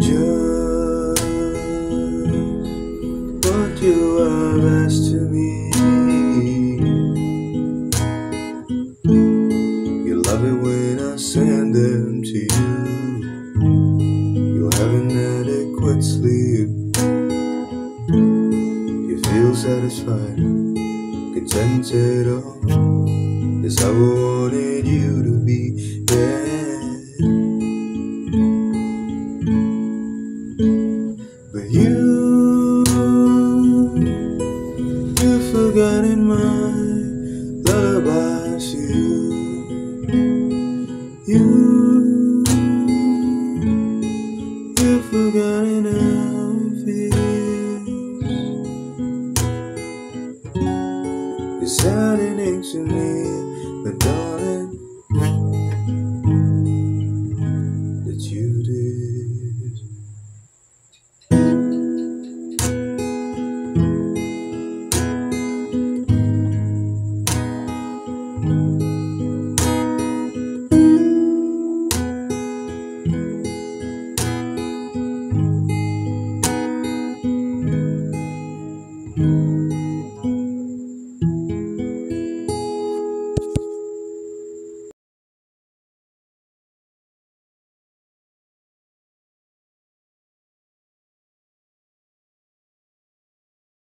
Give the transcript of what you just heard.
Just what you have asked to me. You love it when I send them to you. You'll have an adequate sleep. You feel satisfied, contented, oh, it's how I wanted you to